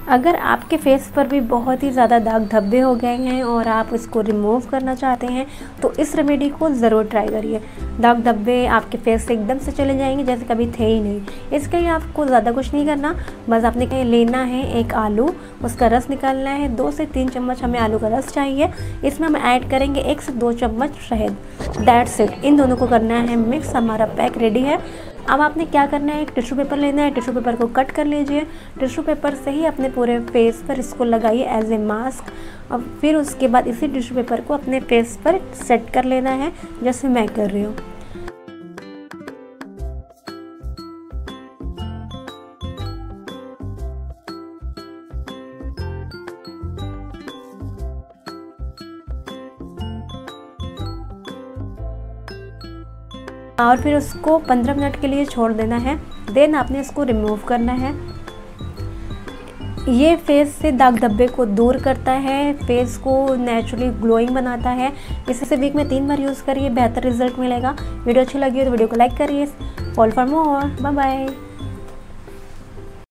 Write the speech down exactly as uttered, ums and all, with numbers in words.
अगर आपके फेस पर भी बहुत ही ज़्यादा दाग धब्बे हो गए हैं और आप इसको रिमूव करना चाहते हैं तो इस रेमेडी को ज़रूर ट्राई करिए। दाग धब्बे आपके फेस से एकदम से चले जाएंगे जैसे कभी थे ही नहीं। इसके लिए आपको ज़्यादा कुछ नहीं करना, बस आपने लेना है एक आलू, उसका रस निकालना है। दो से तीन चम्मच हमें आलू का रस चाहिए। इसमें हम ऐड करेंगे एक से दो चम्मच शहद। That's it. इन दोनों को करना है मिक्स। हमारा पैक रेडी है। अब आपने क्या करना है, एक टिश्यू पेपर लेना है, टिश्यू पेपर को कट कर लीजिए। टिश्यू पेपर से ही अपने पूरे फेस पर इसको लगाइए एज ए मास्क। और फिर उसके बाद इसी टिश्यू पेपर को अपने फेस पर सेट कर लेना है जैसे मैं कर रही हूँ। और फिर उसको पंद्रह मिनट के लिए छोड़ देना है। देन आपने इसको रिमूव करना है। ये फेस से दाग धब्बे को दूर करता है, फेस को नेचुरली ग्लोइंग बनाता है। इसे वीक में तीन बार यूज़ करिए, बेहतर रिजल्ट मिलेगा। वीडियो अच्छी लगी हो तो वीडियो को लाइक करिए। Follow for more. Bye bye.